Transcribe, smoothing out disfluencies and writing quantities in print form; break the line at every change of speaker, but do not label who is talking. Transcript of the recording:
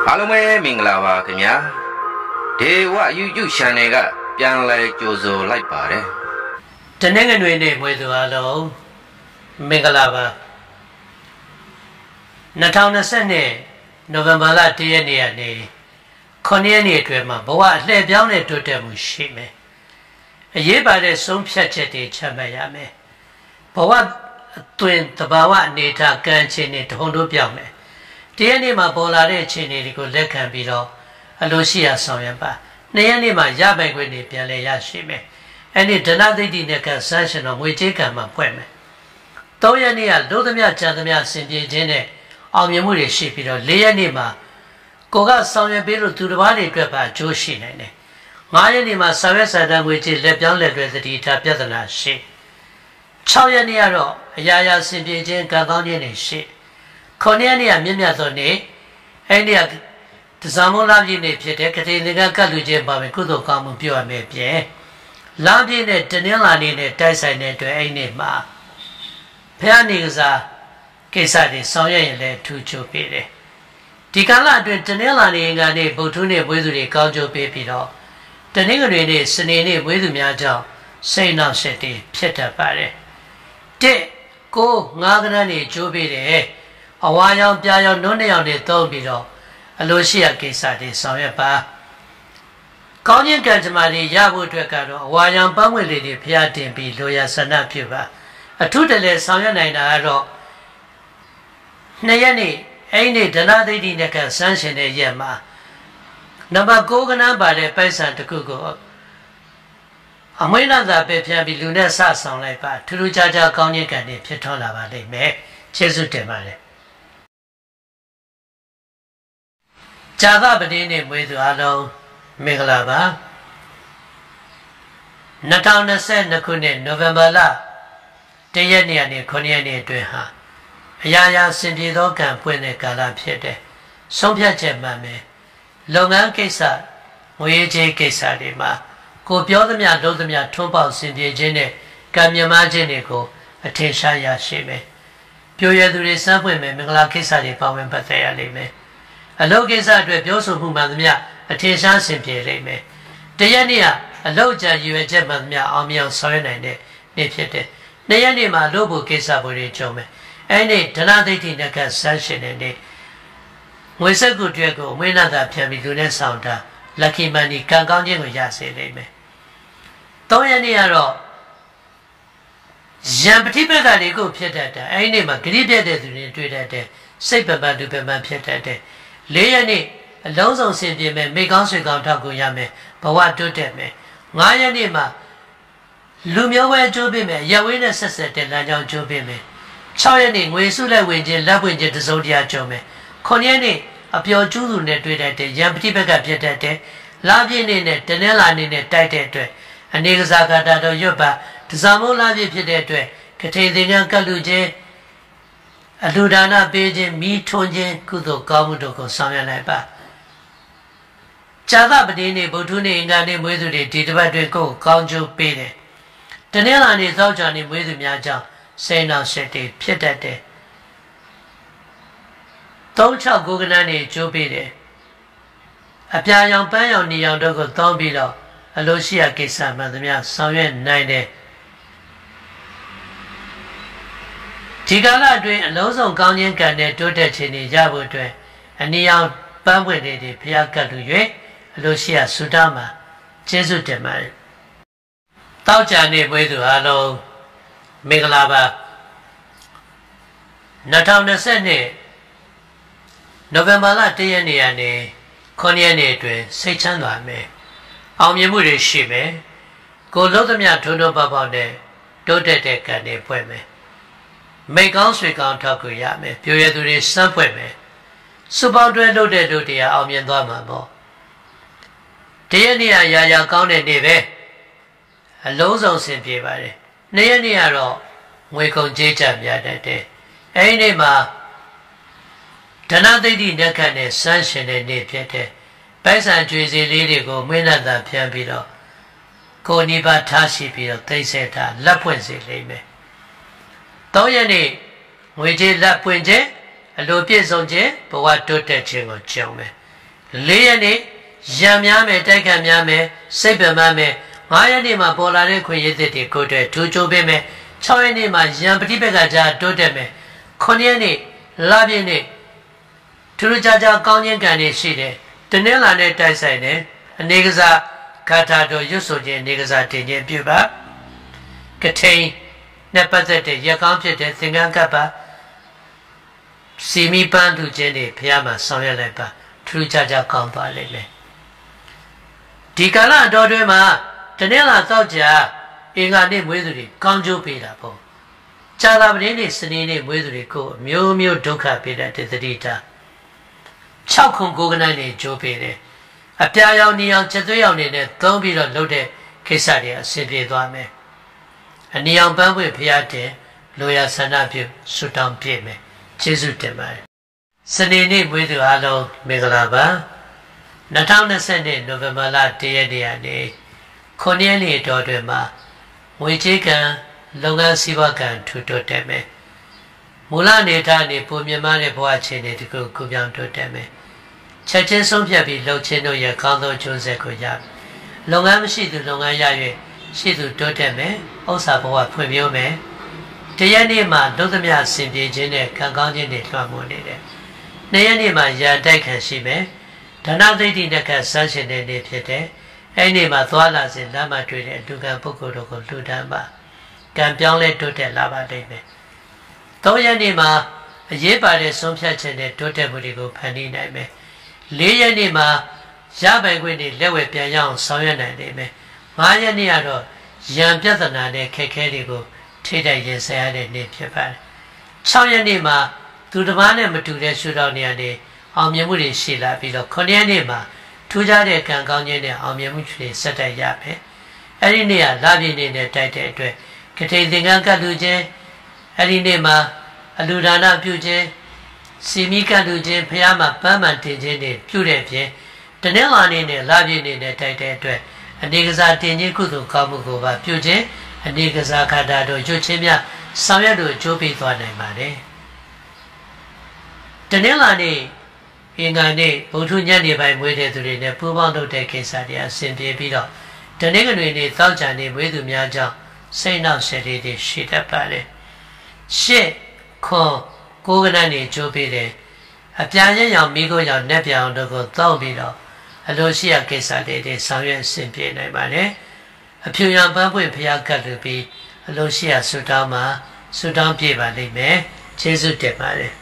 အားလုံးပဲမင်္ဂလာပါခင်ဗျာဒေဝYouTube channel ကပြန်လဲကြိုဆိုလိုက်ပါတယ်
တနင်္ဂနွေနေ့မွေးသူအားလုံးမင်္ဂလာပါ2020နိုဝင်ဘာလ1ရက်နေ့ကနေ9ရက်နေ့အတွင်းမှာဘဝအလှည့်ပြောင်းတဲ့တိုးတက်မှုရှိမယ်အရေးပါတဲ့ဆုံးဖြတ်ချက်တွေချမှတ်ရမယ်ဘဝအတွင်းတဘာဝအနေထားကံခြေနေတုံ့တို့ပြောင်းမယ်တရက်နေ့မှာပေါ်လာတဲ့အခြေအနေတွေကိုလက်ခံပြီးတော့အလိုရှိရာဆောင်ရွက်ပါ2ရက်နေ့မှာရပိုင်ခွင့်တွေပြန်လည်ရရှိမယ်အဲ့ဒီဒနာသိတိနဲ့ကဆန်းရှင်တော်ငွေကြေးကံမှာဖွဲ့မယ်3ရက်နေ့ကလို့သမျှကြာသမျှစင်ပြေခြင်းနဲ့အောင်မြင်မှုတွေရှိပြီးတော့4ရက်နေ့မှာကိုကဆောင်ရွက်ပေးလို့သူတစ်ပါးတွေအတွက်ပါအကျိုးရှိနိုင်တယ်5ရက်နေ့မှာဆောင်ရွက်စာတမ်းငွေကြေးလက်ပြောင်းလက်တွဲသတိထားပြဿနာရှိ6ရက်နေ့ကတော့အရာရာစင်ပြေခြင်းကံကောင်းခြင်းတွေရှိ9ရက်နေ့ကမြင့်မြတ်သောနေ့အဲ့ဒီကတစားမုန်းလာပြည့်နေ့ဖြစ်တဲ့ကတိသင်္ကကတ်လူချင်းပါမယ်ကုသိုလ်ကောင်းမှုပြုရမယ်ပြင်လာပြည့်နဲ့တနင်္လာနေ့နဲ့တိုက်ဆိုင်တဲ့အတွက်အဲ့ဒီနေ့မှာဖះနေကစားကိစ္စတွေဆောင်ရွက်ရင်လည်းထူးချွန်ပေးတယ်ဒီကာလအတွင်းတနင်္လာနေ့ကနေဗုဒ္ဓနေ့မွေးသူတွေကောင်းကျိုးပေးပြီးတော့တနင်္ဂနွေနေ့စနေနေ့မွေးသူများကြောင့်စိတ်နှောက်ယှက်တွေဖြစ်တတ်ပါတယ်1 9 5ကဏ္ဍနေကျိုးပေးတယ်အဝါရောင်ပြာရောင်နှုတ်နှစ်ရောင်တွေသုံးပြီးတော့အလိုရှိရာကိစ္စတွေဆောင်ရွက်ပါကောင်းခြင်းကံကြမ္မာတွေရဖို့အတွက်ကတော့အဝါရောင်ပန်းဝင်လေးတွေဖျားတင်ပြီးလိုရာဆန္ဒပြုပါအထုတလဲဆောင်ရွက်နိုင်တာကတော့2ရက်နေ့အဲ့ဒီဒနာသိတိနဲ့ကဆန်းရှင်တဲ့ရက်မှာနံပါတ်9ကဏ္ဍပါတဲ့ပိုက်ဆံတစ်ခုကိုအမွေးနာသာပဲဖြန့်ပြီးလူနဲ့ဆဆောင်လိုက်ပါထူးထူးခြားခြားကောင်းခြင်းကံတွေဖြစ်ထွန်းလာပါလိမ့်မယ်ကျေးဇူးတင်ပါတယ်ဇာသပတိနေ့မွေးသူအားလုံးမင်္ဂလာပါ2022ခုနှစ်နိုဝင်ဘာလ1ရက်နေ့ကနေ9ရက်နေ့အတွင်းဟာအရာရာစင်ပြေသောကံပွင့်တဲ့ကာလဖြစ်တယ်ဆုံးဖြတ်ချက်မှန်မယ်လုပ်ငန်းကိစ္စငွေကြေးကိစ္စတွေမှာကိုပြောသမျှလုပ်သမျှထွန်းပေါက်စင်ပြေခြင်းနဲ့ကံမြမခြင်းတွေကိုအထင်ရှားရရှိမယ်ပြိုရသူတွေစမ်းပွင့်မယ်မင်္ဂလာကိစ္စတွေပါဝင်ပတ်သက်ရလိမ့်မယ်အလုပ်ကိစ္စအတွက်ပြောဆိုမှုမှန်သမျှအထင်ရှားစင်ပြေလိမ့်မယ်တရက်နေ့ကအလုပ်ကြံရည်ရွယ်ချက်မှန်သမျှအောင်မြင်ဆောင်ရွက်နိုင်တဲ့နေ့ဖြစ်တယ်2ရက်နေ့မှာလုပ်ဖို့ကိစ္စတွေကြုံမယ်အဲ့ဒီဒနာသိတိနဲ့ကဆန်းရှင်တဲ့နေ့ငွေစက်ကူတွေကိုဝိနတာဖြန့်ပြီးလူနဲ့ဆောင်တာလက်ခိမန်ဒီကံကောင်းခြင်းကိုရစေလိမ့်မယ်3ရက်နေ့ကတော့ရံပฏิပတ်ကလေးကိုဖြစ်တတ်တယ်အဲ့ဒီနေ့မှာဂရိပြတ်တဲ့သူတွေတွေ့တတ်တယ်စိတ်ပပလူပပဖြစ်တတ်တယ်4ရက်နေ့အလုံးစုံဆင်ပြေမယ်မိကောင်းဆွေကောင်းထောက်ကိုရမယ်ဘဝတိုးတက်မယ်5ရက်နေ့မှာလူမျိုးပဲကျိုးပေးမယ်ရက်ဝေးနဲ့ဆက်ဆက်တဲ့လမ်းကြောင်းကျိုးပေးမယ်6ရက်နေ့ငွေစုလက်ဝင်ခြင်းလက်ဝင်ခြင်းတစုံတရာကြုံမယ်9ရက်နေ့အပျော်ကျူးသူနဲ့တွေ့တတ်တယ်ရံပฏิဘက်ကဖြစ်တတ်တယ်လာပြည့်နေ့နဲ့တနင်္လာနေ့နဲ့တိုက်တဲ့အတွက်အနေကစားကတာတော်ရွတ်ပါတစားမိုးလာပြည့်ဖြစ်တဲ့အတွက်ကထေသင်္ကန်းကလူချင်းအလှူဒါနပေးခြင်းမိထွန်းခြင်းကုသိုလ်ကောင်းမှုတို့ကိုဆောင်ရွက်လိုက်ပါဇာသပတိနေ့ဗုဒ္ဓနေ့အင်္ဂါနေ့မွေးသူတွေဒီတစ်ပတ်တွင်ကိုယ်ကောင်းကျိုးပေးတယ်တနင်္လာနေ့သောကြာနေ့မွေးသူများကြောင့်စိတ်နှောက်ယှက်တွေဖြစ်တတ်တယ်369ကဏ္ဍနေကျိုးပေးတယ်အပြာရောင်ပန်းရောင်နေရောင်တို့ကိုသုံးပြီးတော့အလိုရှိရာကိစ္စမှန်သမျှဆောင်ရွက်နိုင်တယ်ဒီကာလအတွင်းအလုံးစုံကောင်းခြင်းကံနဲ့တိုးတက်ခြင်းတွေရဖို့အတွက်အနည်းအောင်ပန်းပွင့်တွေဖျားကတ်လူ၍အလိုရှိရာဆုတောင်းမှာကျေးဇူးတင်ပါတယ်တောက်ကြနေပွေးသူအားလုံးမင်္ဂလာပါ2020နိုဝင်ဘာလ1ရက်နေ့ကနေ9ရက်နေ့အတွင်းစိတ်ချမ်းသာမယ်အောင်မြင်မှုတွေရှိမယ်ကိုလုံးသမျှထုံထုံပေါက်ပေါက်နဲ့တိုးတက်တဲ့ကံတွေဖွဲ့မယ်မိကောင်းဆွေကောင်းထောက်ကူရမယ်ပြိုရသူတွေစမ်းဖွဲ့မယ်စုပေါင်းတွဲလုပ်တဲ့တို့တရားအောင်မြင်သွားမှာပေါ့တရက်နေ့ရာရာကောင်းတဲ့နေ့ပဲအလုံးစုံဆင်ပြေပါတယ်2ရက်နေ့ကတော့ငွေကုန်ကြေးချများတတ်တယ်အဲဒီနေ့မှာဒနာသိတိနဲ့ခန့်နဲ့စမ်းရှင်တဲ့နေ့ဖြစ်တဲ့ပိုက်ဆံကြွေစီလေးတွေကိုမွေးနှံသာဖြန်းပြီးတော့ကိုနိဗ္ဗာန်ထားရှိပြီးတော့သိစေတာလက်ဖွင့်စေလိမ့်မယ်3ရက်နေ့ငွေကြေးလက်ပွင့်ခြင်းအလိုပြည့်စုံခြင်းဘဝတိုးတက်ခြင်းကိုကြုံမယ် 4 ရက်နေ့ရံများမယ်တိုက်ခံများမယ်စိတ်ပင်ပန်းမယ်5 ရက်နေ့မှာပေါ်လာတဲ့ခွင့်ရည်တွေကိုအတွက်ထူးချိုးပေးမယ်6 ရက်နေ့မှာရံပฏิပတ်ကကြားတိုးတက်မယ်9 ရက်နေ့လပြည့်နေ့ထူးခြားခြားကောင်းခြင်းကံတွေရှိတယ်တနင်္လာနေ့တိုက်ဆိုင်တယ်အနေကစားဂါထာတော်ရွတ်ဆိုခြင်းအနေကစားတင်ခြင်းပြုပါကထိန်နဲ့ပတ်သက်တဲ့ရက်ကောင်းဖြစ်တဲ့သင်္ကန်းကပ်ပါစီမီပန်းလူချင်းတွေဖះမှာဆောင်ရွက်လိုက်ပါထူးခြားခြားကောင်းပါလိမ့်မယ်ဒီကာလအတော်တွင်မှာတနင်္လာသောကြာအင်္ဂါနေ့မွေးသူတွေကောင်းကျိုးပေးတာပေါ့ကြာသပတေးနေ့စနေနေ့မွေးသူတွေကိုအမျိုးမျိုးဒုက္ခပေးတဲ့သတိထား6 ခု9 ကနန်းနေကျိုးပေးတယ်အပြာရောင်နေအောင်ချက်သွေးရောင်နေနဲ့သုံးပြီးတော့လုပ်တဲ့ကိစ္စတွေအဆင်ပြေသွားမယ်အနီအောင်ပန်းပွင့်ဖျားတင်လိုရာဆန္ဒပြုဆုတောင်းပြည့်မယ်ကျေးဇူးတင်ပါတယ်စနေနေ့မွေးသူအားလုံးမင်္ဂလာပါ2020နိုဝင်ဘာလ1 ရက်နေ့ကနေ9 ရက်နေ့တော်တွင်မှာငွေကြေးကံလုပ်ငန်းစီးပွားကံထူတိုးတက်မယ်မူလအနေထားနဲ့ပုံမြင်မှတဲ့ဘဝချင်းတွေဒီကိုကူပြောင်းတိုးတက်မယ်ချက်ချင်းဆုံးဖြတ်ပြီးလှုပ်ချင်းတို့ရဲ့ကောင်းသောကျိုးဆက်ကိုရလုပ်ငန်းမရှိသူလုပ်ငန်းရ၍ရှိသူတိုးတက်မယ်ဥစ္စာဘဝဖွံ့ဖြိုးမယ်တရက်နေ့မှာလုံးသမျှဆင်ပြေခြင်းနဲ့ကံကောင်းခြင်းတွေလွှမ်းမိုးနေတယ်နှစ်ရက်နေ့မှာရာတိုက်ခံရှိမယ်ဓနသိတိနဲ့ကဆန်းရှင်တဲ့နေ့ဖြစ်တယ်အဲ့ဒီမှာသွားလာစဉ်လမ်းမှာတွေ့တဲ့အလူကံပုဂ္ဂိုလ်တို့ကိုလှူဒန်းပါကံပြောင်းလဲတိုးတက်လာပါလိမ့်မယ်3 ရက်နေ့မှာအရေးပါတဲ့ဆုံးဖြတ်ချက်နဲ့တိုးတက်မှုတွေကိုဖန်တီးနိုင်မယ်4 ရက်နေ့မှာရပိုင်ခွင့်တွေလက်ဝဲပြန်ရအောင်ဆောင်ရွက်နိုင်နိုင်မယ်5 ရက်နေ့ကတော့ရံပြဿနာနဲ့ခက်ခဲတွေကိုထိတိုက်ရင်ဆိုင်ရတဲ့နေ့ဖြစ်ပါတယ်6 ရက်နေ့မှာသူတစ်ပါးနဲ့မတူတဲ့ရှုထောင့်နေရာတွေအောင်မြင်မှုတွေရှိလာပြီးတော့9 ရက်နေ့မှာထူးခြားတဲ့ကံကောင်းခြင်းနဲ့အောင်မြင်မှုတွေဆက်တိုက်ရမယ်အဲ့ဒီနေ့ကလပြည့်နေ့နဲ့တိုက်တဲ့အတွက်ကထိန်သင်္ကန်းကတ်လူချင်းအဲ့ဒီနေ့မှာအလူဒါနပြုခြင်းစီမီကတ်လူချင်းဖះမှာပန်းမှန်တင်ခြင်းတွေပြုတဲ့ဖြင့်တနင်္လာနေ့နဲ့လပြည့်နေ့နဲ့တိုက်တဲ့အတွက်အနေကစားတင်ခြင်းကုသိုလ်ကောင်းမှုကိုပါပြုခြင်းအနေကစားခန္ဓာတို့ရွတ်ချင်းများဆောင်ရွက်တို့အကျိုးပေးသွားနိုင်ပါတယ်တနင်္လာနေ့အင်္ဂါနေ့ဗုဒ္ဓညနေပိုင်းမွေးတဲ့သူတွေနဲ့ပူးပေါင်းလုပ်တဲ့ကိစ္စတွေအဆင်ပြေပြီးတော့တနင်္ဂနွေနေ့သောကြာနေ့မွေးသူများကြောင့်စိတ်နှောက်ယှက်တွေရှိတတ်ပါလေရှစ်ခွန်9 ကနန်းနေကျိုးပေးတယ်အပြာချင်းရောင်မိခိုးရောင်နက်ပြောင်တို့ကိုတောက်ပြီးတော့အလိုရှိရာကိစ္စတွေဆောင်ရွက်ဆင်ပြေနိုင်ပါတယ်အဖြူရောင်ပန်းပွင့်ဖျားကတ်လူပြီးအလိုရှိရာဆုတောင်းမှာဆုတောင်းပြပါလိမ့်မယ်ကျေးဇူးတင်ပါတယ်